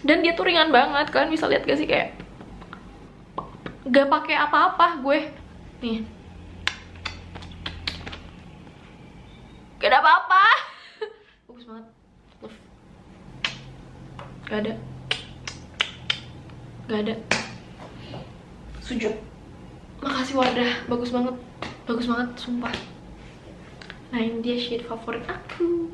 Dan dia tuh ringan banget, kalian bisa lihat gak sih, kayak gak pakai apa-apa gue. Nih, gak ada apa-apa. Bagus banget. Love. Gak ada. Sujud. Makasih Wardah, bagus banget, sumpah. Nah, ini dia shade favorit aku.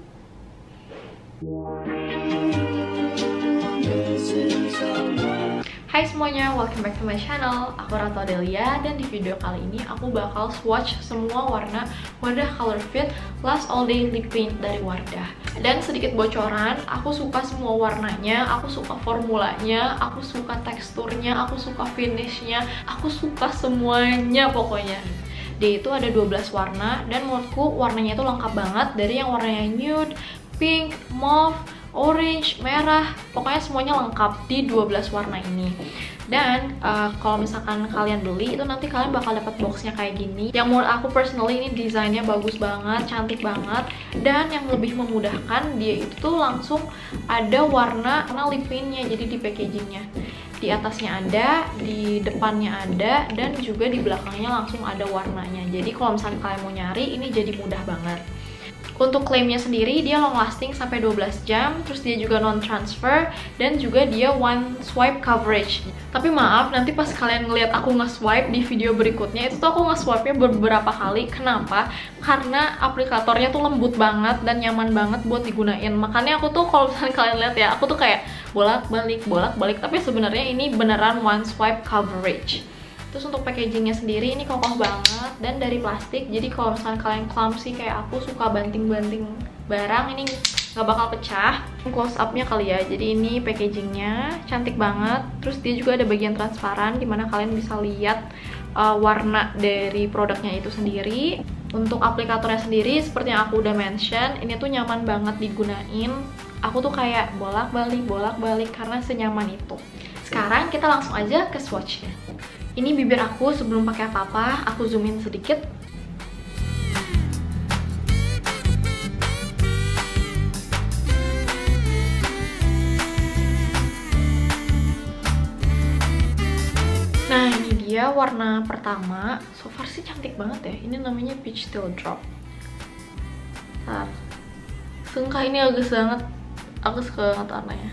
Hai semuanya, welcome back to my channel. Aku Ratu Adelia, dan di video kali ini aku bakal swatch semua warna Wardah Color Fit Last All Day Lip Paint dari Wardah. Dan sedikit bocoran, aku suka semua warnanya, aku suka formulanya, aku suka teksturnya, aku suka finishnya, aku suka semuanya pokoknya. Dia itu ada 12 warna, dan menurutku warnanya itu lengkap banget. Dari yang warnanya nude, pink, mauve, orange, merah, pokoknya semuanya lengkap di 12 warna ini. Dan kalau misalkan kalian beli itu nanti kalian bakal dapat boxnya kayak gini. Yang menurut aku personally ini desainnya bagus banget, cantik banget. Dan yang lebih memudahkan, dia itu tuh langsung ada warna lip paintnya, jadi di packagingnya. Di atasnya ada, di depannya ada, dan juga di belakangnya langsung ada warnanya. Jadi kalau misalkan kalian mau nyari, ini jadi mudah banget. Untuk klaimnya sendiri, dia long lasting sampai 12 jam, terus dia juga non transfer, dan juga dia one swipe coverage. Tapi maaf, nanti pas kalian ngeliat aku nge-swipe di video berikutnya, itu tuh aku nge-swipe-nya beberapa kali. Kenapa? Karena aplikatornya tuh lembut banget dan nyaman banget buat digunain. Makanya aku tuh kalau misalnya kalian lihat ya, aku tuh kayak bolak-balik, tapi sebenarnya ini beneran one swipe coverage. Terus untuk packagingnya sendiri ini kokoh banget dan dari plastik, jadi kalau misalnya kalian clumsy kayak aku suka banting-banting barang, ini nggak bakal pecah. Close up-nya kali ya, jadi ini packagingnya cantik banget. Terus dia juga ada bagian transparan dimana kalian bisa lihat warna dari produknya itu sendiri. Untuk aplikatornya sendiri seperti yang aku udah mention, ini tuh nyaman banget digunain. Aku tuh kayak bolak-balik karena senyaman itu. Sekarang kita langsung aja ke swatchnya. Ini bibir aku sebelum pakai apa-apa, aku zoomin sedikit. Nah, ini dia warna pertama. So far sih cantik banget ya. Ini namanya Peach Steel Drop. Bentar. Sumpah ini bagus banget. Aku suka banget warnanya.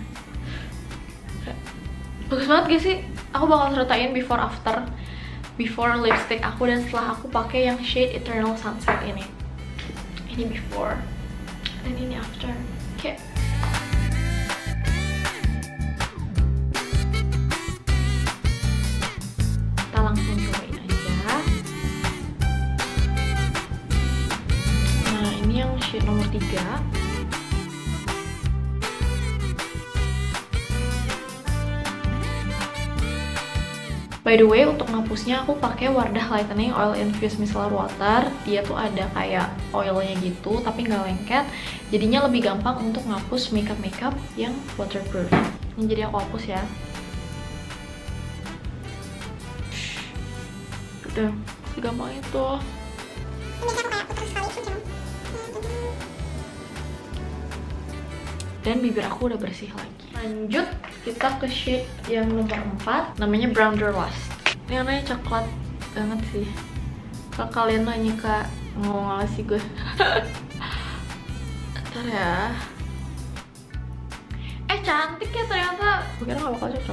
Bagus banget gak sih? Aku bakal ceritain before lipstick aku dan setelah aku pakai yang shade Eternal Sunset ini. Ini before dan ini after. Oke. Kita langsung cobain aja. Nah, ini yang shade nomor 3. By the way, untuk ngapusnya aku pakai Wardah Lightening Oil Infused Micellar Water. Dia tuh ada kayak oilnya gitu, tapi nggak lengket. Jadinya lebih gampang untuk ngapus makeup yang waterproof. Ini jadi aku hapus ya. Udah, segampang itu. Dan bibir aku udah bersih lagi. Lanjut, kita ke shade yang nomor 4, namanya Brown Dorlust. Ini warnanya coklat banget sih. Kalau kalian nanya kak, ngomong sih gue. Ntar ya. Cantik ya ternyata. Gue kira gak bakal cocok.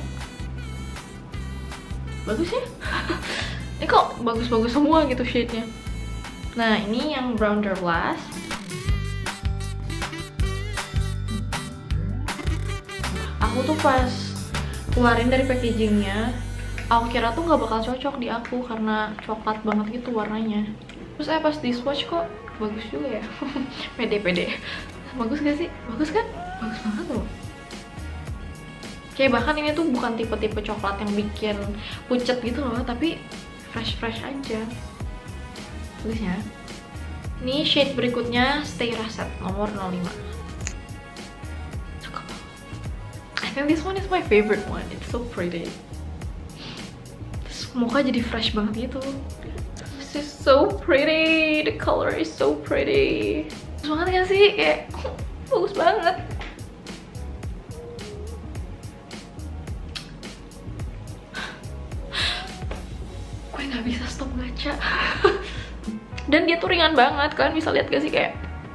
Bagus ya? Ini kok bagus-bagus semua gitu shade-nya. Nah, ini yang Brown Dorlust. Aku tuh pas keluarin dari packagingnya, aku kira tuh nggak bakal cocok di aku karena coklat banget gitu warnanya. Terus pas di swatch kok bagus juga ya. Pede. Bagus gak sih? Bagus kan? Bagus banget loh. Kayak bahkan ini tuh bukan tipe-tipe coklat yang bikin pucet gitu loh, tapi fresh aja. Bagus ya. Ini shade berikutnya Stay Reset nomor 05. And this one is my favorite one. It's so pretty. Terus muka jadi fresh banget gitu. This is so pretty. The color is so pretty. Bagus banget gak sih? Kayak bagus banget. nggak bisa stop ngaca. Dan dia tuh ringan banget, kalian bisa lihat gak sih, kayak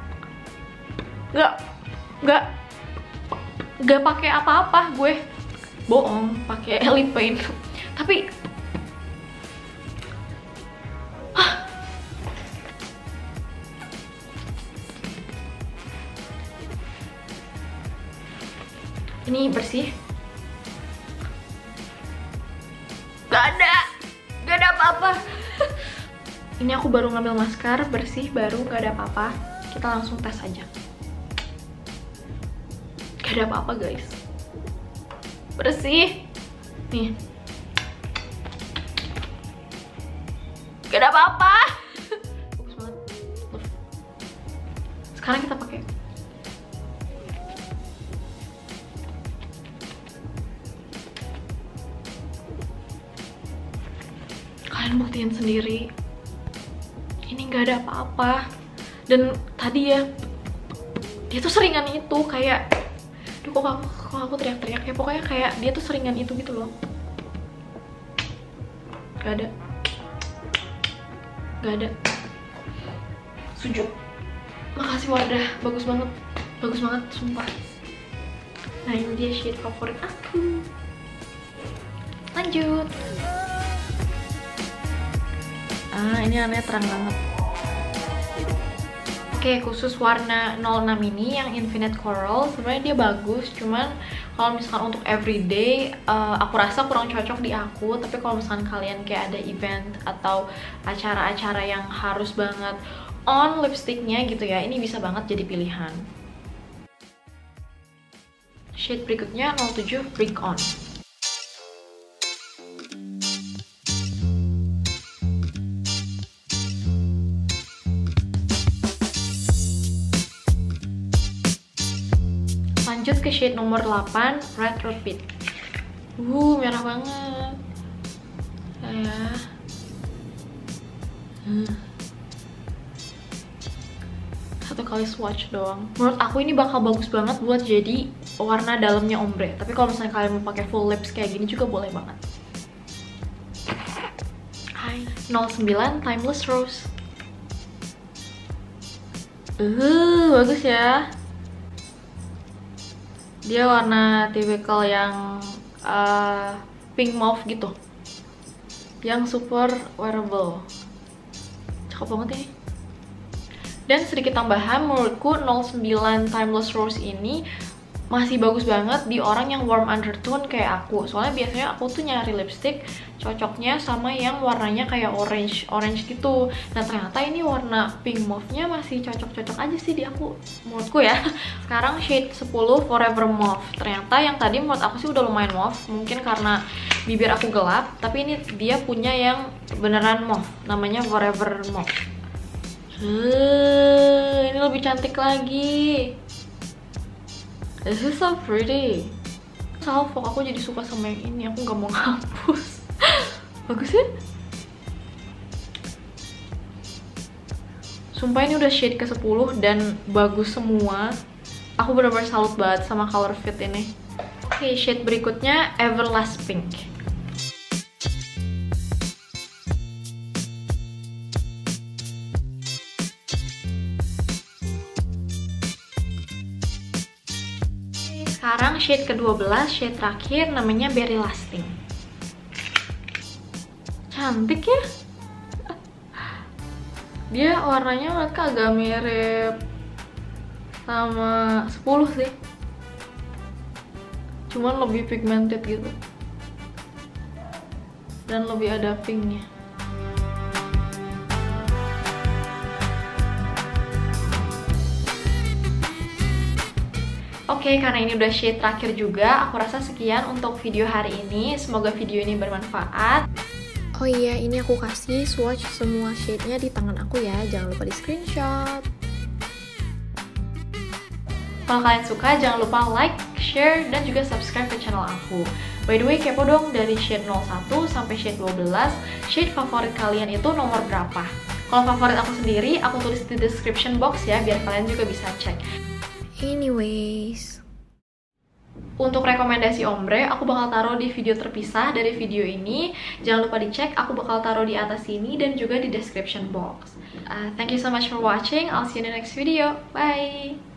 nggak pakai apa-apa gue, bohong, pakai lip paint. Tapi ini bersih, nggak ada apa-apa. Ini aku baru ngambil masker, bersih, baru, nggak ada apa-apa. Kita langsung tes aja. Gak ada apa-apa guys, bersih nih, gak ada apa-apa. Bagus banget. Sekarang kita pakai. Kalian buktiin sendiri, ini gak ada apa-apa. Dan tadi ya, dia tuh seringan itu, kayak kok aku teriak-teriak ya, pokoknya kayak dia tuh seringan itu gitu loh. Gak ada. Sujud. Makasih Wardah, bagus banget sumpah. Nah ini dia shade favorit aku. Lanjut. Ini warnanya terang banget. Oke, khusus warna 06 ini yang Infinite Coral, sebenarnya dia bagus, cuman kalau misalkan untuk everyday aku rasa kurang cocok di aku. Tapi kalau misalkan kalian kayak ada event atau acara-acara yang harus banget on lipsticknya gitu ya, ini bisa banget jadi pilihan. Shade berikutnya 07 Brick On. Lanjut ke shade nomor 8 Red Rapid. Merah banget. Satu kali swatch doang. Menurut aku ini bakal bagus banget buat jadi warna dalamnya ombre. Tapi kalau misalnya kalian mau pakai full lips kayak gini juga boleh banget. 09 Timeless Rose. Bagus ya. Dia warna tipikal yang pink mauve gitu, yang super wearable. Cakep banget ini. Dan sedikit tambahan, menurutku 09 Timeless Rose ini masih bagus banget di orang yang warm undertone kayak aku. Soalnya biasanya aku tuh nyari lipstick cocoknya sama yang warnanya kayak orange gitu. Nah ternyata ini warna pink mauve-nya masih cocok-cocok aja sih di aku, menurutku ya. Sekarang shade 10 Forever Mauve. Ternyata yang tadi menurut aku sih udah lumayan mauve, mungkin karena bibir aku gelap. Tapi ini dia punya yang beneran mauve, namanya Forever Mauve. Ini lebih cantik lagi. This is so pretty. Salvo, aku jadi suka sama yang ini. Aku gak mau ngapus. Bagus ya? Sumpah ini udah shade ke 10 dan bagus semua. Aku benar-benar salut banget sama color fit ini. Oke, shade berikutnya Everlast Pink. Sekarang shade ke-12, shade terakhir, namanya Berry Lasting. Cantik ya? Dia warnanya mereka agak mirip sama 10 sih, cuman lebih pigmented gitu dan lebih ada pinknya. Oke, karena ini udah shade terakhir juga, aku rasa sekian untuk video hari ini. Semoga video ini bermanfaat. Oh iya, ini aku kasih swatch semua shade-nya di tangan aku ya, jangan lupa di screenshot. Kalau kalian suka, jangan lupa like, share, dan juga subscribe ke channel aku. By the way, kepo dong, dari shade 01 sampai shade 12, shade favorit kalian itu nomor berapa? Kalau favorit aku sendiri, aku tulis di description box ya, biar kalian juga bisa cek. Anyways, Untuk rekomendasi ombre, aku bakal taruh di video terpisah dari video ini. Jangan lupa dicek, aku bakal taruh di atas sini dan juga di description box. Thank you so much for watching. I'll see you in the next video. Bye!